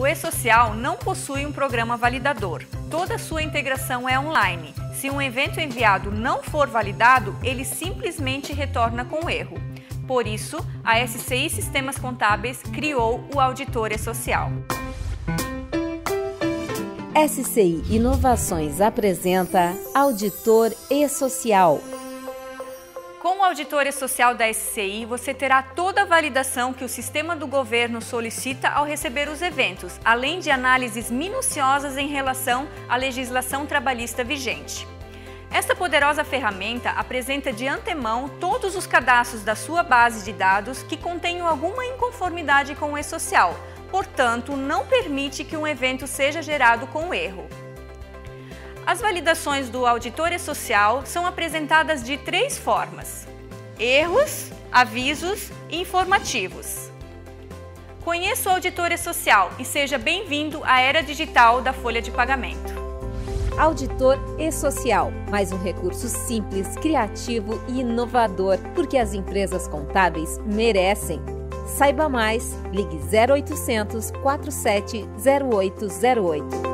O E-Social não possui um programa validador. Toda sua integração é online. Se um evento enviado não for validado, ele simplesmente retorna com erro. Por isso, a SCI Sistemas Contábeis criou o Auditor E-Social. SCI Inovações apresenta Auditor E-Social. Com o Auditor E-Social da SCI, você terá toda a validação que o sistema do governo solicita ao receber os eventos, além de análises minuciosas em relação à legislação trabalhista vigente. Esta poderosa ferramenta apresenta de antemão todos os cadastros da sua base de dados que contenham alguma inconformidade com o E-Social, portanto, não permite que um evento seja gerado com erro. As validações do Auditor E-Social são apresentadas de 3 formas: erros, avisos e informativos. Conheça o Auditor E-Social e seja bem-vindo à era digital da folha de pagamento. Auditor E-Social, mais um recurso simples, criativo e inovador, porque as empresas contábeis merecem. Saiba mais, ligue 0800 47 0808.